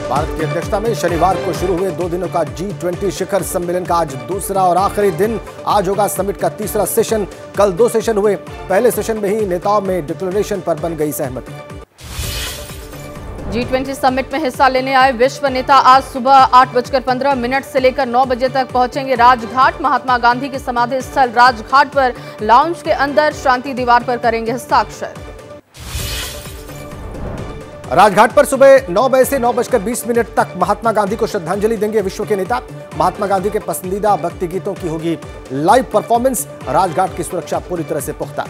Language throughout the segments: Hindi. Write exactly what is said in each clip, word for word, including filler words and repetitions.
भारत की अध्यक्षता में शनिवार को शुरू हुए दो दिनों का जी ट्वेंटी शिखर सम्मेलन का आज दूसरा और आखिरी दिन। आज होगा समिट का तीसरा सेशन। कल दो सेशन हुए। पहले सेशन में ही नेताओं में डिक्लेरेशन पर बन गई सहमति। जी ट्वेंटी समिट में हिस्सा लेने आए विश्व नेता आज सुबह आठ बजकर पंद्रह मिनट से लेकर नौ बजे तक पहुंचेंगे राजघाट। महात्मा गांधी की समाधि स्थल राजघाट पर लाउंज के अंदर शांति दीवार पर करेंगे हस्ताक्षर। राजघाट पर सुबह नौ बजे से नौ बजकर बीस मिनट तक महात्मा गांधी को श्रद्धांजलि देंगे विश्व के नेता। महात्मा गांधी के पसंदीदा भक्ति गीतों की होगी लाइव परफॉर्मेंस। राजघाट की सुरक्षा पूरी तरह से पुख्ता।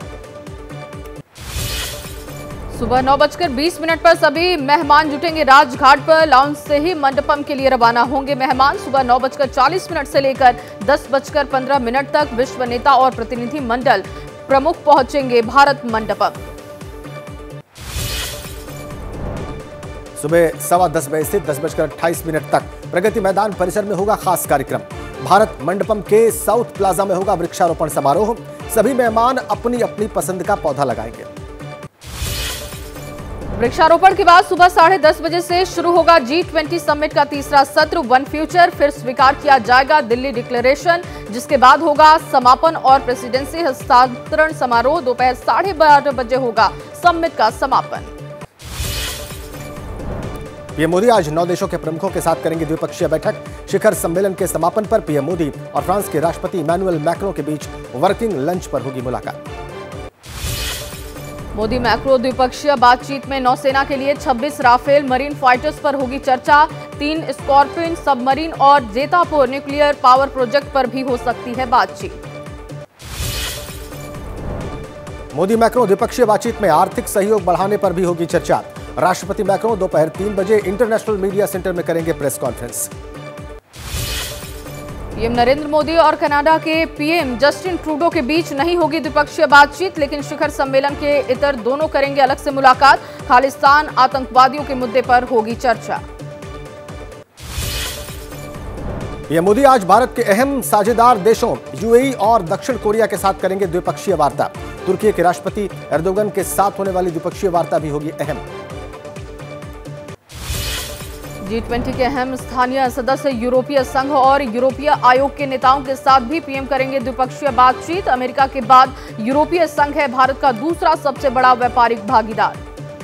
सुबह नौ बजकर बीस मिनट पर सभी मेहमान जुटेंगे राजघाट पर। लाउंज से ही मंडपम के लिए रवाना होंगे मेहमान। सुबह नौ बजकर चालीस मिनट से लेकर दस बजकर पंद्रह मिनट तक विश्व नेता और प्रतिनिधि मंडल प्रमुख पहुंचेंगे भारत मंडपम। सुबह सवा दस बजे से दस बजकर अट्ठाईस मिनट तक प्रगति मैदान परिसर में होगा खास कार्यक्रम। भारत मंडपम के साउथ प्लाजा में होगा वृक्षारोपण समारोह। सभी मेहमान अपनी अपनी पसंद का पौधा लगाएंगे। वृक्षारोपण के बाद सुबह साढ़े दस बजे से शुरू होगा जी ट्वेंटी समिट का तीसरा सत्र वन फ्यूचर। फिर स्वीकार किया जाएगा दिल्ली डिक्लेरेशन, जिसके बाद होगा समापन और प्रेसिडेंसी हस्तांतरण समारोह। दोपहर साढ़े बारह बजे होगा समिट का समापन। पीएम मोदी आज नौ देशों के प्रमुखों के साथ करेंगे द्विपक्षीय बैठक। शिखर सम्मेलन के समापन पर पीएम मोदी और फ्रांस के राष्ट्रपति इमैनुअल मैक्रों के बीच वर्किंग लंच पर होगी मुलाकात। मोदी मैक्रो द्विपक्षीय बातचीत में नौसेना के लिए छब्बीस राफेल मरीन फाइटर्स पर होगी चर्चा। तीन स्कॉर्पियन सबमरीन और जेतापुर न्यूक्लियर पावर प्रोजेक्ट पर भी हो सकती है बातचीत। मोदी मैक्रो द्विपक्षीय बातचीत में आर्थिक सहयोग बढ़ाने पर भी होगी चर्चा। राष्ट्रपति मैक्रो दोपहर तीन बजे इंटरनेशनल मीडिया सेंटर में करेंगे press conference. PM Narendra Modi और कनाडा के पीएम जस्टिन ट्रूडो के बीच नहीं होगी द्विपक्षीय बातचीत, लेकिन शिखर सम्मेलन के इतर दोनों करेंगे अलग से मुलाकात। खालिस्तान आतंकवादियों के मुद्दे पर होगी चर्चा। पीएम मोदी आज भारत के अहम साझेदार देशों यूएई और दक्षिण कोरिया के साथ करेंगे द्विपक्षीय वार्ता। तुर्की के राष्ट्रपति एर्दोगन के साथ होने वाली द्विपक्षीय वार्ता भी होगी अहम। जी ट्वेंटी के अहम स्थानीय सदस्य यूरोपीय संघ और यूरोपीय आयोग के नेताओं के साथ भी पीएम करेंगे द्विपक्षीय बातचीत। अमेरिका के बाद यूरोपीय संघ है भारत का दूसरा सबसे बड़ा व्यापारिक भागीदार।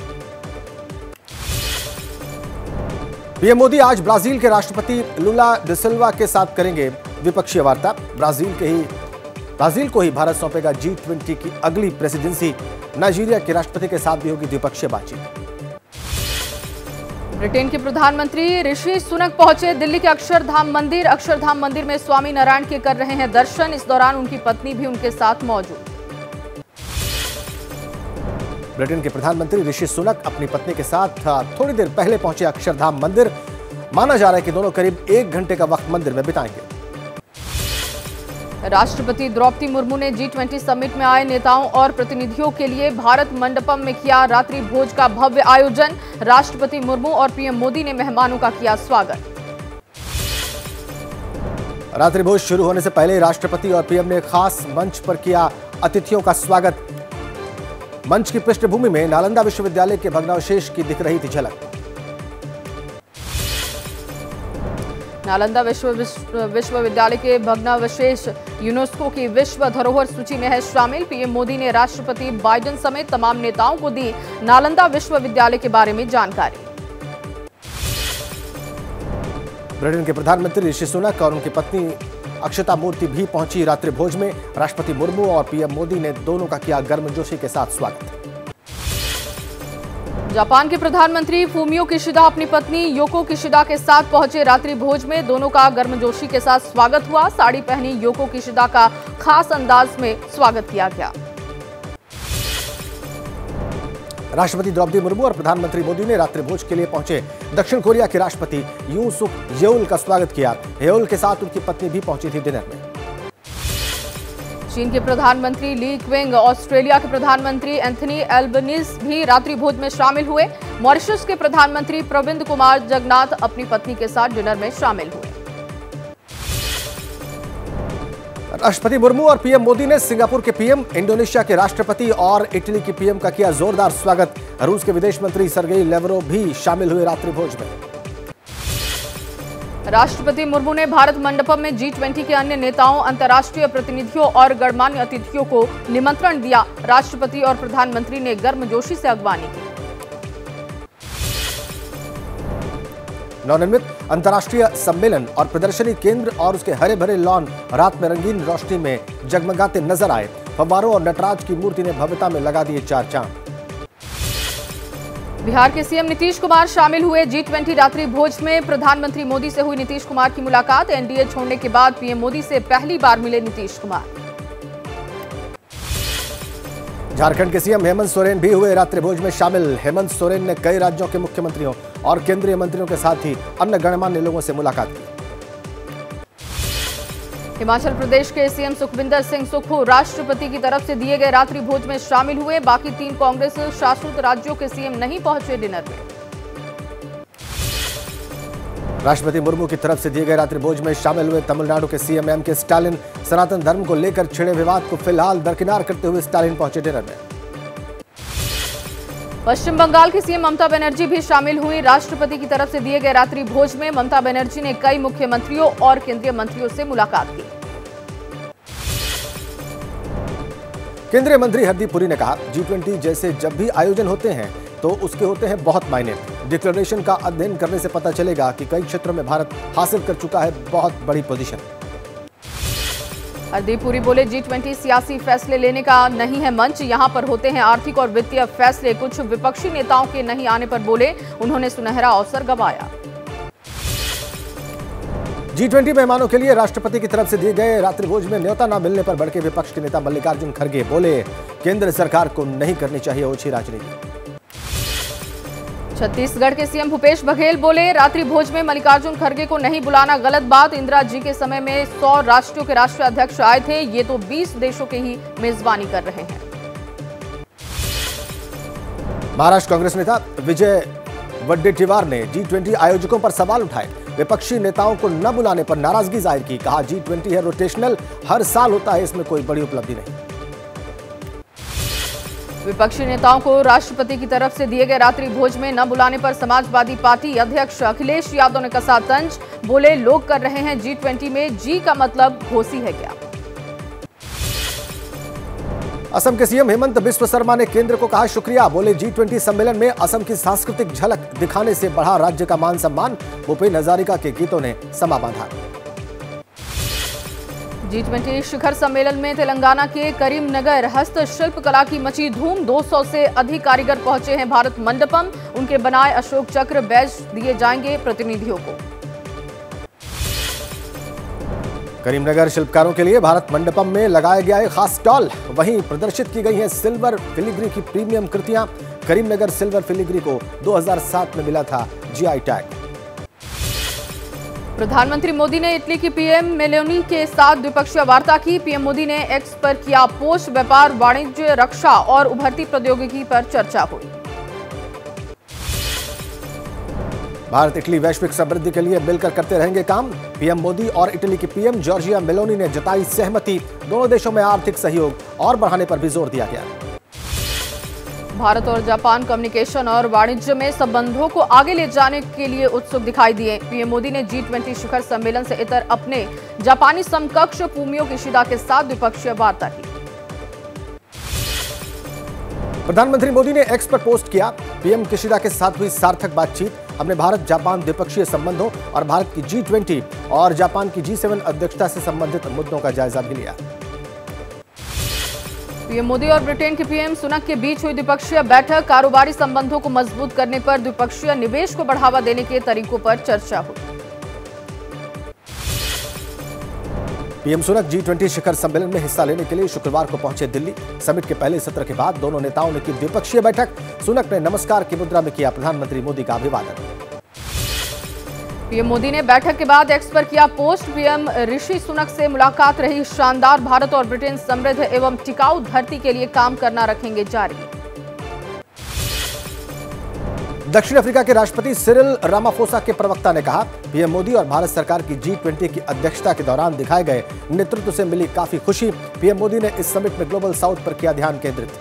पीएम मोदी आज ब्राजील के राष्ट्रपति लुला डी सिल्वा के साथ करेंगे द्विपक्षीय वार्ता। ब्राजील के ही ब्राजील को ही भारत सौंपेगा जी ट्वेंटी की अगली प्रेसिडेंसी। नाइजीरिया के राष्ट्रपति के साथ भी होगी द्विपक्षीय बातचीत। ब्रिटेन के प्रधानमंत्री ऋषि सुनक पहुंचे दिल्ली के अक्षरधाम मंदिर। अक्षरधाम मंदिर में स्वामी नारायण के कर रहे हैं दर्शन। इस दौरान उनकी पत्नी भी उनके साथ मौजूद। ब्रिटेन के प्रधानमंत्री ऋषि सुनक अपनी पत्नी के साथ थोड़ी देर पहले पहुंचे अक्षरधाम मंदिर। माना जा रहा है कि दोनों करीब एक घंटे का वक्त मंदिर में बिताएंगे। राष्ट्रपति द्रौपदी मुर्मू ने जी ट्वेंटी समिट में आए नेताओं और प्रतिनिधियों के लिए भारत मंडपम में किया रात्रि भोज का भव्य आयोजन। राष्ट्रपति मुर्मू और पीएम मोदी ने मेहमानों का किया स्वागत। रात्रि भोज शुरू होने से पहले राष्ट्रपति और पीएम ने खास मंच पर किया अतिथियों का स्वागत। मंच की पृष्ठभूमि में नालंदा विश्वविद्यालय के भग्नावशेष की दिख रही थी झलक। नालंदा विश्व विश्वविद्यालय के भग्नावशेष यूनेस्को की विश्व धरोहर सूची में है शामिल। पीएम मोदी ने राष्ट्रपति बाइडेन समेत तमाम नेताओं को दी नालंदा विश्वविद्यालय के बारे में जानकारी। ब्रिटेन के प्रधानमंत्री ऋषि सुनक और उनकी पत्नी अक्षता मूर्ति भी पहुंची रात्रि भोज में। राष्ट्रपति मुर्मू और पीएम मोदी ने दोनों का किया गर्मजोशी के साथ स्वागत। जापान के प्रधानमंत्री फूमियो किशिदा अपनी पत्नी योको किशिदा के साथ पहुंचे रात्रि भोज में। दोनों का गर्मजोशी के साथ स्वागत हुआ। साड़ी पहनी योको किशिदा का खास अंदाज में स्वागत किया गया। राष्ट्रपति द्रौपदी मुर्मू और प्रधानमंत्री मोदी ने रात्रि भोज के लिए पहुंचे दक्षिण कोरिया के राष्ट्रपति यूं सुक येउल का स्वागत किया। येउल के साथ उनकी पत्नी भी पहुंची थी डिनर में। चीन के प्रधानमंत्री ली क्वेंग, ऑस्ट्रेलिया के प्रधानमंत्री एंथनी एल्बनीज भी रात्रि भोज में शामिल हुए। मॉरिशस के प्रधानमंत्री प्रविंद कुमार जगन्नाथ अपनी पत्नी के साथ डिनर में शामिल हुए। राष्ट्रपति मुर्मू और पीएम मोदी ने सिंगापुर के पीएम, इंडोनेशिया के राष्ट्रपति और इटली के पीएम का किया जोरदार स्वागत। रूस के विदेश मंत्री सर्गेई लेवरोव भी शामिल हुए रात्रि भोज में। राष्ट्रपति मुर्मू ने भारत मंडपम में जी ट्वेंटी के अन्य नेताओं, अंतर्राष्ट्रीय प्रतिनिधियों और गणमान्य अतिथियों को निमंत्रण दिया। राष्ट्रपति और प्रधानमंत्री ने गर्मजोशी से अगवानी की। नवनिर्मित अंतर्राष्ट्रीय सम्मेलन और प्रदर्शनी केंद्र और उसके हरे भरे लॉन रात में रंगीन रोशनी में जगमगाते नजर आए। फव्वारों और नटराज की मूर्ति ने भव्यता में लगा दिए चार चांद। बिहार के सीएम नीतीश कुमार शामिल हुए जी ट्वेंटी रात्रि भोज में। प्रधानमंत्री मोदी से हुई नीतीश कुमार की मुलाकात। एनडीए छोड़ने के बाद पीएम मोदी से पहली बार मिले नीतीश कुमार। झारखंड के सीएम हेमंत सोरेन भी हुए रात्रि भोज में शामिल। हेमंत सोरेन ने कई राज्यों के मुख्यमंत्रियों और केंद्रीय मंत्रियों के साथ ही अन्य गणमान्य लोगों से मुलाकात की। हिमाचल प्रदेश के सीएम सुखविंदर सिंह सुक्खू राष्ट्रपति की तरफ से दिए गए रात्रि भोज में शामिल हुए। बाकी तीन कांग्रेस शासित राज्यों के सीएम नहीं पहुंचे डिनर में। राष्ट्रपति मुर्मू की तरफ से दिए गए रात्रि भोज में शामिल हुए तमिलनाडु के CM M K Stalin. Sanatan Dharma को लेकर छिड़े विवाद को फिलहाल दरकिनार करते हुए स्टालिन पहुंचे डिनर में। पश्चिम बंगाल की सीएम ममता बनर्जी भी शामिल हुई। राष्ट्रपति की तरफ से दिए गए रात्रि भोज में ममता बनर्जी ने कई मुख्यमंत्रियों और केंद्रीय मंत्रियों से मुलाकात की। केंद्रीय मंत्री हरदीप पुरी ने कहा, जी ट्वेंटी जैसे जब भी आयोजन होते हैं तो उसके होते हैं बहुत मायने। डिक्लेरेशन का अध्ययन करने से पता चलेगा कि कई क्षेत्रों में भारत हासिल कर चुका है बहुत बड़ी पोजीशन। हरदीप पुरी बोले, जी ट्वेंटी सियासी फैसले लेने का नहीं है मंच, यहां पर होते हैं आर्थिक और वित्तीय फैसले। कुछ विपक्षी नेताओं के नहीं आने पर बोले उन्होंने सुनहरा अवसर गंवाया। जी ट्वेंटी मेहमानों के लिए राष्ट्रपति की तरफ से दिए गए रात्रि भोज में न्योता न मिलने पर भड़के विपक्ष के नेता मल्लिकार्जुन खड़गे। बोले, केंद्र सरकार को नहीं करनी चाहिए ओछी राजनीति। छत्तीसगढ़ के सीएम भूपेश बघेल बोले, रात्रि भोज में मल्लिकार्जुन खड़गे को नहीं बुलाना गलत बात। इंदिरा जी के समय में सौ राष्ट्रों के राष्ट्रीय अध्यक्ष आए थे, ये तो बीस देशों के ही मेजबानी कर रहे हैं। महाराष्ट्र कांग्रेस नेता विजय वडेट्टीवार ने जी ट्वेंटी आयोजकों पर सवाल उठाए। विपक्षी नेताओं को न बुलाने पर नाराजगी जाहिर की। कहा, जी ट्वेंटी है रोटेशनल, हर साल होता है, इसमें कोई बड़ी उपलब्धि नहीं। विपक्षी नेताओं को राष्ट्रपति की तरफ से दिए गए रात्रि भोज में न बुलाने पर समाजवादी पार्टी अध्यक्ष अखिलेश यादव ने कसा तंज। बोले, लोग कर रहे हैं जी ट्वेंटी में, जी का मतलब घोसी है क्या। असम के सीएम हेमंत बिस्व शर्मा ने केंद्र को कहा शुक्रिया। बोले, जी ट्वेंटी सम्मेलन में असम की सांस्कृतिक झलक दिखाने से बढ़ा राज्य का मान सम्मान। भूपेन हजारिका के गीतों ने समा बांधा। जी ट्वेंटी शिखर सम्मेलन में तेलंगाना के करीमनगर हस्तशिल्प कला की मची धूम। दो सौ से अधिक कारीगर पहुंचे हैं भारत मंडपम। उनके बनाए अशोक चक्र बैज दिए जाएंगे प्रतिनिधियों को। करीमनगर शिल्पकारों के लिए भारत मंडपम में लगाया गया एक खास स्टॉल। वहीं प्रदर्शित की गई हैं सिल्वर फिलिग्री की प्रीमियम कृतियां। करीमनगर सिल्वर फिलिग्री को दो हज़ार सात में मिला था जीआई टैग। प्रधानमंत्री मोदी ने इटली की पीएम मेलोनी के साथ द्विपक्षीय वार्ता की। पीएम मोदी ने एक्स पर किया पोस्ट। व्यापार, वाणिज्य, रक्षा और उभरती प्रौद्योगिकी पर चर्चा हुई। भारत इटली वैश्विक समृद्धि के लिए मिलकर करते रहेंगे काम। पीएम मोदी और इटली की पीएम जॉर्जिया मेलोनी ने जताई सहमति। दोनों देशों में आर्थिक सहयोग और बढ़ाने पर भी जोर दिया गया। भारत और जापान कम्युनिकेशन और वाणिज्य में संबंधों को आगे ले जाने के लिए उत्सुक दिखाई दिए। पीएम मोदी ने जी ट्वेंटी शिखर सम्मेलन से इतर अपने जापानी समकक्ष फूमियो किशिदा के साथ द्विपक्षीय वार्ता की। प्रधानमंत्री मोदी ने एक्स पर पोस्ट किया, पीएम किशिदा के साथ हुई सार्थक बातचीत। हमने भारत जापान द्विपक्षीय संबंधों और भारत की जी ट्वेंटी और जापान की जी सेवन अध्यक्षता से संबंधित मुद्दों का जायजा भी लिया। पीएम मोदी और ब्रिटेन के पीएम सुनक के बीच हुई द्विपक्षीय बैठक। कारोबारी संबंधों को मजबूत करने पर द्विपक्षीय निवेश को बढ़ावा देने के तरीकों पर चर्चा हुई। पीएम सुनक जी ट्वेंटी शिखर सम्मेलन में हिस्सा लेने के लिए शुक्रवार को पहुंचे दिल्ली। समिट के पहले सत्र के बाद दोनों नेताओं ने की द्विपक्षीय बैठक। सुनक ने नमस्कार की मुद्रा में किया प्रधानमंत्री मोदी का अभिवादन। पीएम मोदी ने बैठक के बाद एक्स पर किया पोस्ट। पीएम ऋषि सुनक से मुलाकात रही शानदार। भारत और ब्रिटेन समृद्ध एवं टिकाऊ धरती के लिए काम करना रखेंगे जारी। दक्षिण अफ्रीका के राष्ट्रपति सिरिल रामाफोसा के प्रवक्ता ने कहा, पीएम मोदी और भारत सरकार की जी ट्वेंटी की अध्यक्षता के दौरान दिखाए गए नेतृत्व से मिली काफी खुशी। पीएम मोदी ने इस समिट में ग्लोबल साउथ पर किया ध्यान केंद्रित।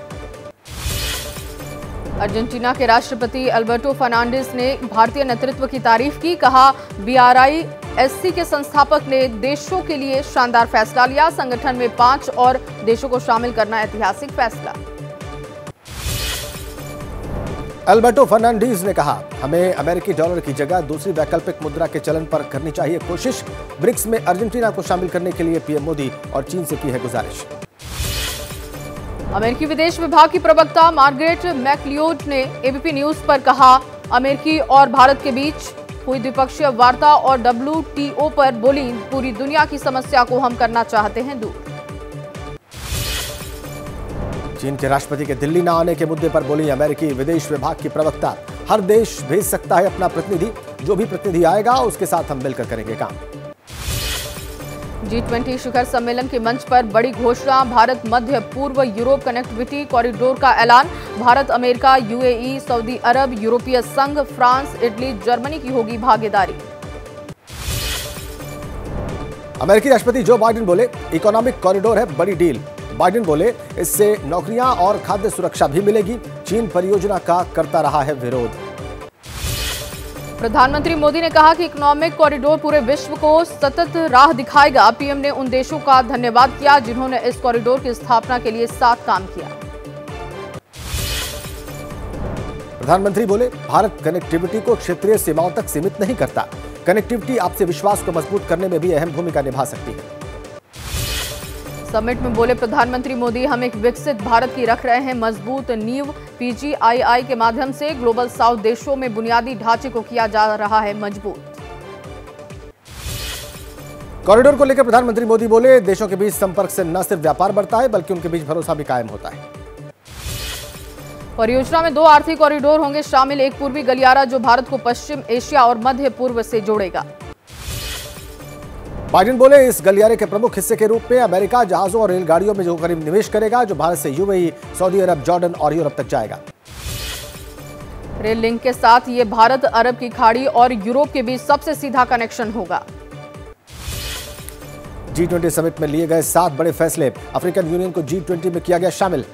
अर्जेंटीना के राष्ट्रपति अल्बर्टो फर्नांडिस ने भारतीय नेतृत्व की तारीफ की। कहा, बीआरआई एससी के संस्थापक ने देशों के लिए शानदार फैसला लिया। संगठन में पांच और देशों को शामिल करना ऐतिहासिक फैसला। अल्बर्टो फर्नांडीज ने कहा, हमें अमेरिकी डॉलर की जगह दूसरी वैकल्पिक मुद्रा के चलन पर करनी चाहिए कोशिश। ब्रिक्स में अर्जेंटीना को शामिल करने के लिए पीएम मोदी और चीन से की है गुजारिश। अमेरिकी विदेश विभाग की प्रवक्ता मार्गरेट मैकलियोड ने एबीपी न्यूज पर कहा, अमेरिकी और भारत के बीच हुई द्विपक्षीय वार्ता और डब्ल्यूटीओ पर बोली, पूरी दुनिया की समस्या को हम करना चाहते हैं दूर। चीन के राष्ट्रपति के दिल्ली न आने के मुद्दे पर बोली अमेरिकी विदेश विभाग की प्रवक्ता, हर देश भेज सकता है अपना प्रतिनिधि, जो भी प्रतिनिधि आएगा उसके साथ हम मिलकर करेंगे काम। जी ट्वेंटी शिखर सम्मेलन के मंच पर बड़ी घोषणा, भारत मध्य पूर्व यूरोप कनेक्टिविटी कॉरिडोर का ऐलान। Bharat, America, UAE, Saudi Arab, यूरोपीय संघ, फ्रांस, इटली, जर्मनी की होगी भागीदारी। अमेरिकी राष्ट्रपति जो बाइडेन बोले, इकोनॉमिक कॉरिडोर है बड़ी डील। बाइडेन बोले, इससे नौकरियां और खाद्य सुरक्षा भी मिलेगी। चीन परियोजना का करता रहा है विरोध। प्रधानमंत्री मोदी ने कहा कि इकोनॉमिक कॉरिडोर पूरे विश्व को सतत राह दिखाएगा। पीएम ने उन देशों का धन्यवाद किया जिन्होंने इस कॉरिडोर की स्थापना के लिए साथ काम किया। प्रधानमंत्री बोले, भारत कनेक्टिविटी को क्षेत्रीय सीमाओं तक सीमित नहीं करता। कनेक्टिविटी आपसे विश्वास को मजबूत करने में भी अहम भूमिका निभा सकती है। समिट में बोले प्रधानमंत्री मोदी, हम एक विकसित भारत की रख रहे हैं मजबूत नींव। पीजीआईआई के माध्यम से ग्लोबल साउथ देशों में बुनियादी ढांचे को किया जा रहा है मजबूत। कॉरिडोर को लेकर प्रधानमंत्री मोदी बोले, देशों के बीच संपर्क से न सिर्फ व्यापार बढ़ता है बल्कि उनके बीच भरोसा भी कायम होता है। परियोजना में दो आर्थिक कॉरिडोर होंगे शामिल, एक पूर्वी गलियारा जो भारत को पश्चिम एशिया और मध्य पूर्व से जोड़ेगा। बाइडेन बोले, इस गलियारे के प्रमुख हिस्से के रूप में अमेरिका जहाजों और रेलगाड़ियों में जो करीब निवेश करेगा, जो भारत से यूएई, सऊदी अरब, जॉर्डन और यूरोप तक जाएगा। रेल लिंक के साथ ये भारत, अरब की खाड़ी और यूरोप के बीच सबसे सीधा कनेक्शन होगा। जी ट्वेंटी समिट में लिए गए सात बड़े फैसले, अफ्रीकन यूनियन को जी ट्वेंटी में किया गया शामिल।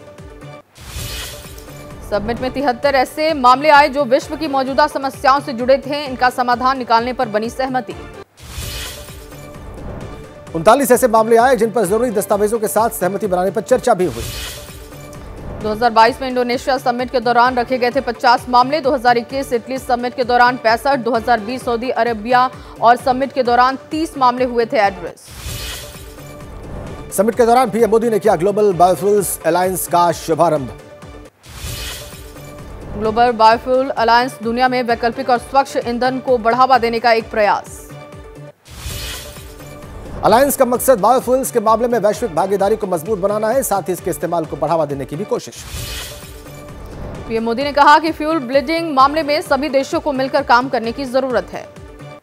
समिट में तिहत्तर ऐसे मामले आए जो विश्व की मौजूदा समस्याओं से जुड़े थे, इनका समाधान निकालने पर बनी सहमति। उनतालीस ऐसे मामले आए जिन पर जरूरी दस्तावेजों के साथ सहमति बनाने पर चर्चा भी हुई। दो हज़ार बाईस में इंडोनेशिया समिट के दौरान रखे गए थे पचास मामले, दो हज़ार इक्कीस इटली समिट के दौरान पैंसठ, दो हज़ार बीस सऊदी अरेबिया और समिट के दौरान तीस मामले हुए थे एड्रेस। समिट के दौरान पीएम मोदी ने किया ग्लोबल बायोफ्यूल्स अलायंस का शुभारंभ। ग्लोबल बायोफ्यूल अलायंस दुनिया में वैकल्पिक और स्वच्छ ईंधन को बढ़ावा देने का एक प्रयास। अलायंस का मकसद बायोफ्यूल्स के मामले में वैश्विक भागीदारी को मजबूत बनाना है, साथ ही इसके इस्तेमाल को बढ़ावा देने की भी कोशिश। पीएम मोदी ने कहा कि फ्यूल ब्लेंडिंग मामले में सभी देशों को मिलकर काम करने की जरूरत है।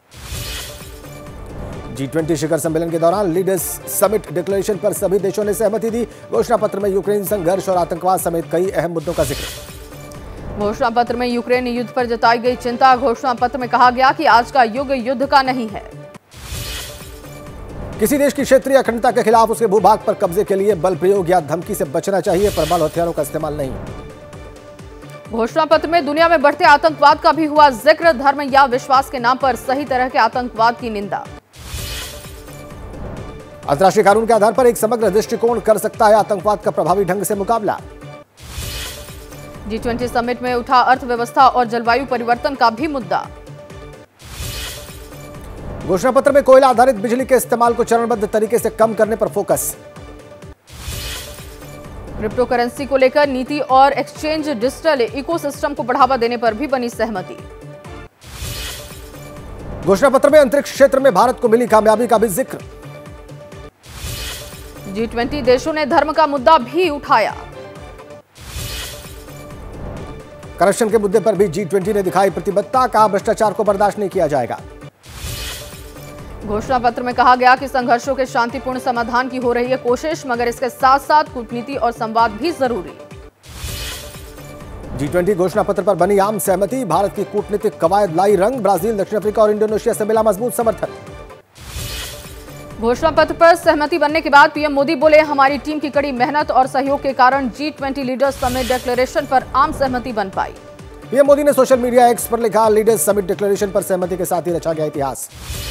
जी ट्वेंटी शिखर सम्मेलन के दौरान लीडर्स समिट डिक्लेरेशन पर सभी देशों ने सहमति दी। घोषणा पत्र में यूक्रेन संघर्ष और आतंकवाद समेत कई अहम मुद्दों का जिक्र। घोषणा पत्र में यूक्रेन युद्ध पर जताई गई चिंता। घोषणा पत्र में कहा गया कि आज का युग युद्ध का नहीं है। किसी देश की क्षेत्रीय अखंडता के खिलाफ उसके भूभाग पर कब्जे के लिए बल प्रयोग या धमकी से बचना चाहिए, पर बल हथियारों का इस्तेमाल नहीं। घोषणा पत्र में दुनिया में बढ़ते आतंकवाद का भी हुआ जिक्र। धर्म या विश्वास के नाम पर सही तरह के आतंकवाद की निंदा। अंतर्राष्ट्रीय कानून के आधार पर एक समग्र दृष्टिकोण कर सकता है आतंकवाद का प्रभावी ढंग से मुकाबला। जी ट्वेंटी समिट में उठा अर्थव्यवस्था और जलवायु परिवर्तन का भी मुद्दा। घोषणा पत्र में कोयला आधारित बिजली के इस्तेमाल को चरणबद्ध तरीके से कम करने पर फोकस। क्रिप्टो करेंसी को लेकर नीति और एक्सचेंज डिजिटल इकोसिस्टम को बढ़ावा देने पर भी बनी सहमति। घोषणा पत्र में अंतरिक्ष क्षेत्र में भारत को मिली कामयाबी का भी जिक्र। जी ट्वेंटी देशों ने धर्म का मुद्दा भी उठाया। करप्शन के मुद्दे पर भी जी ट्वेंटी ने दिखाई प्रतिबद्धता, कहा भ्रष्टाचार को बर्दाश्त नहीं किया जाएगा। घोषणा पत्र में कहा गया कि संघर्षों के शांतिपूर्ण समाधान की हो रही है कोशिश, मगर इसके साथ साथ कूटनीति और संवाद भी जरूरी। जी ट्वेंटी घोषणा पत्र पर बनी आम सहमति। भारत की कूटनीतिक कवायद लाई रंग। ब्राजील, दक्षिण अफ्रीका और इंडोनेशिया से मिला मजबूत समर्थन। घोषणा पत्र पर सहमति बनने के बाद पीएम मोदी बोले, हमारी टीम की कड़ी मेहनत और सहयोग के कारण G twenty leaders summit declaration पर आम सहमति बन पाई। पीएम मोदी ने सोशल मीडिया एक्स पर लिखा, लीडर्स समिट डिक्लेरेशन पर सहमति के साथ ही रचा गया इतिहास।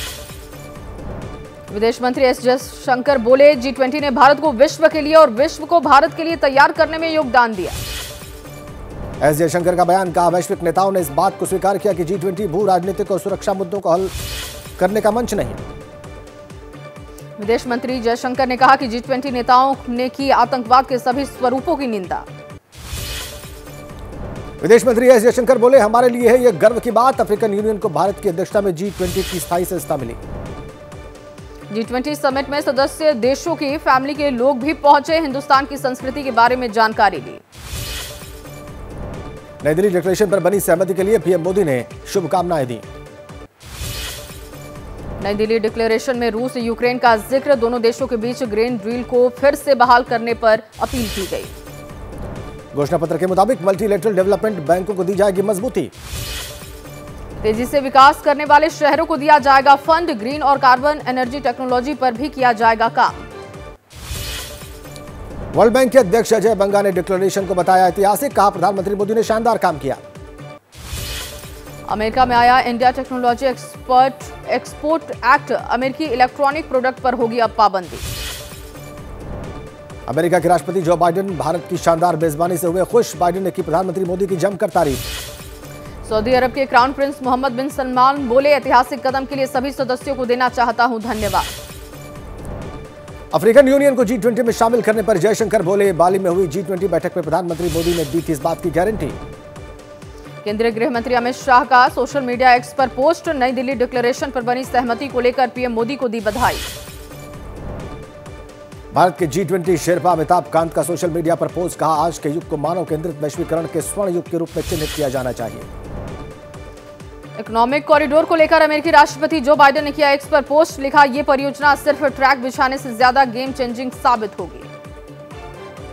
विदेश मंत्री एस जयशंकर बोले, जी ट्वेंटी ने भारत को विश्व के लिए और विश्व को भारत के लिए तैयार करने में योगदान दिया। एस जयशंकर का बयान, कहा वैश्विक नेताओं ने इस बात को स्वीकार किया कि जी ट्वेंटी भू राजनीतिक और सुरक्षा मुद्दों को हल करने का मंच नहीं। विदेश मंत्री जयशंकर ने कहा कि जी ट्वेंटी नेताओं ने की आतंकवाद के सभी स्वरूपों की निंदा। विदेश मंत्री एस जयशंकर बोले, हमारे लिए है यह गर्व की बात, अफ्रीकन यूनियन को भारत की अध्यक्षता में जी ट्वेंटी की स्थायी सदस्यता मिली। जी ट्वेंटी समिट में सदस्य देशों की फैमिली के लोग भी पहुंचे, हिंदुस्तान की संस्कृति के बारे में जानकारी ली। नई दिल्ली डिक्लेरेशन पर बनी सहमति के लिए पीएम मोदी ने शुभकामनाएं दी। नई दिल्ली डिक्लेरेशन में रूस यूक्रेन का जिक्र, दोनों देशों के बीच ग्रेन डील को फिर से बहाल करने पर अपील की गई। घोषणा पत्र के मुताबिक मल्टीलेटरल डेवलपमेंट बैंकों को दी जाएगी मजबूती। तेजी से विकास करने वाले शहरों को दिया जाएगा फंड, ग्रीन और कार्बन एनर्जी टेक्नोलॉजी पर भी किया जाएगा काम। वर्ल्ड बैंक के अध्यक्ष अजय बंगा ने डिक्लेरेशन को बताया ऐतिहासिक, कहा प्रधानमंत्री मोदी ने शानदार काम किया। अमेरिका में आया India technology expert export act, अमेरिकी इलेक्ट्रॉनिक प्रोडक्ट पर होगी अब पाबंदी। अमेरिका के राष्ट्रपति जो बाइडेन भारत की शानदार मेजबानी से हुए खुश, बाइडेन ने की प्रधानमंत्री मोदी की जमकर तारीफ। सऊदी अरब के crown prince Mohammed bin Salman बोले, ऐतिहासिक कदम के लिए सभी सदस्यों को देना चाहता हूं धन्यवाद। अफ्रीकन यूनियन को जी ट्वेंटी में शामिल करने पर जयशंकर बोले, बाली में हुई जी ट्वेंटी बैठक में प्रधानमंत्री मोदी ने दी थी इस बात की गारंटी। केंद्रीय गृह मंत्री अमित शाह का सोशल मीडिया एक्स पर पोस्ट, नई दिल्ली डिक्लेरेशन पर बनी सहमति को लेकर पीएम मोदी को दी बधाई। भारत के G twenty sherpa Amitabh Kant का सोशल मीडिया पर पोस्ट, कहा आज के युग को मानव केंद्रित वैश्वीकरण के स्वर्ण युग के रूप में चिन्हित किया जाना चाहिए। इकोनॉमिक कॉरिडोर को लेकर अमेरिकी राष्ट्रपति जो बाइडेन ने किया एक्स पर पोस्ट, लिखा ये परियोजना सिर्फ ट्रैक बिछाने से ज्यादा गेम चेंजिंग साबित होगी।